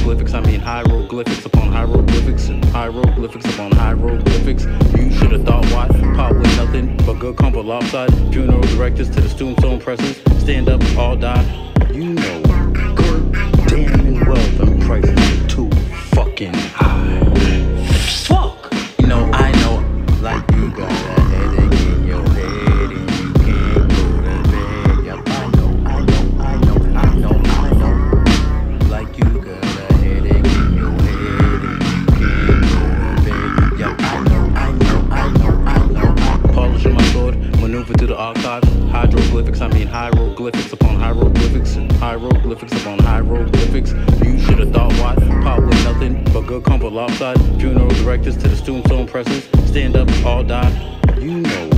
hieroglyphics, I mean hieroglyphics upon hieroglyphics, hieroglyphics upon hieroglyphics. You should have thought why pop with nothing but good comfort lopside. Funeral directors to the tombstone presses, stand up, all die. You know, good damn and well them prices are too fucking high. Fuck! You know, I know, like you got that headache in your head and you can't go to bed. Yep, I know. Like you got a headache in your head and you can't go to bed. Yep, I know. Polishing my sword, maneuver through the archives. Hieroglyphics, I mean hieroglyphics upon hieroglyphics, hieroglyphics upon hieroglyphics. You should have thought why pop with nothing but good comfort lopside. Funeral directors to the tombstone presses, stand up, all die. You know.